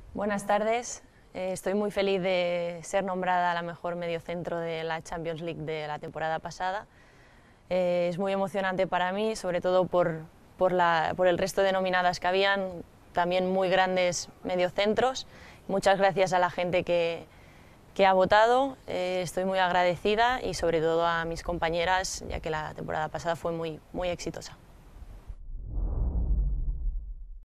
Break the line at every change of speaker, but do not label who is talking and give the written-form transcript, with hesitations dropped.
Buenas tardes. Estoy muy feliz de ser nombrada la mejor mediocentro de la Champions League de la temporada pasada. Es muy emocionante para mí, sobre todo por el resto de nominadas que habían, también muy grandes mediocentros. Muchas gracias a la gente que ha votado, estoy muy agradecida y sobre todo a mis compañeras, ya que la temporada pasada fue muy exitosa.